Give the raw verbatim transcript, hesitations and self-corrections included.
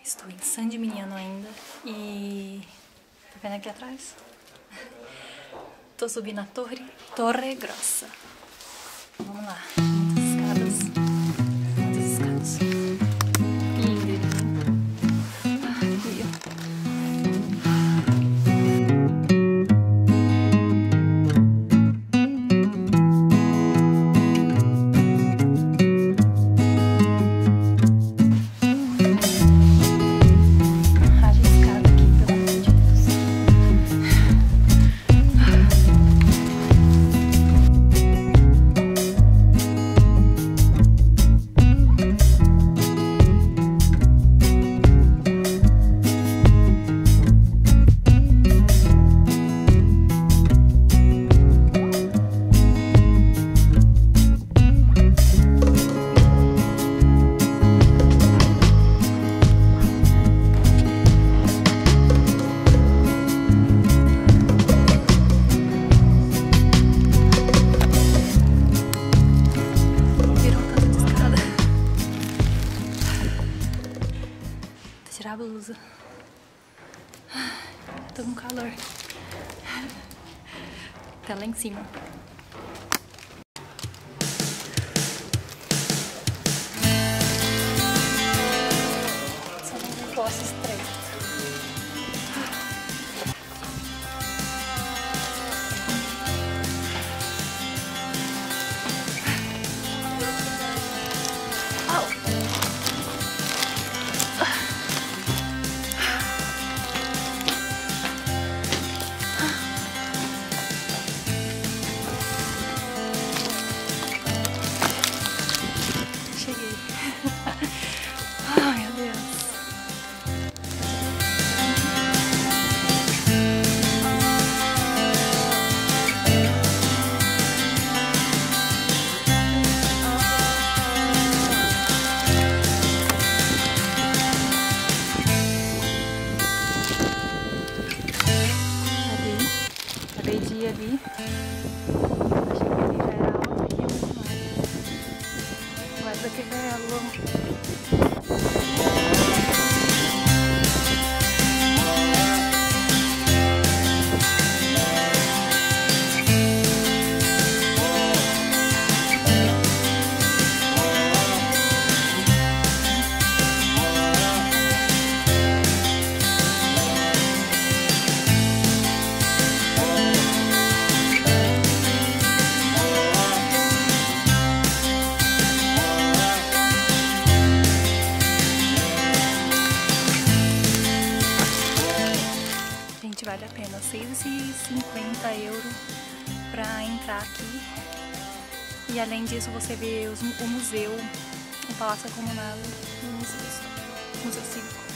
Estou em San Gimignano ainda e tá vendo aqui atrás? Tô subindo a torre, Torre Grossa. Vamos lá, muitas escadas, muitas escadas. Lindo, lindo. Aqui, ó. Tirar a blusa. Tô com calor. Tá lá em cima. Só um negócio estreito. Ai, meu Deus. Ali, acabei de ir ali. Achei que ali já era alto aqui, muito mais. Agora daqui já é a lua. Vale a pena, seis e cinquenta euros para entrar aqui. E além disso você vê os, o museu, o Palácio Comunale e o museu, museu Cívico.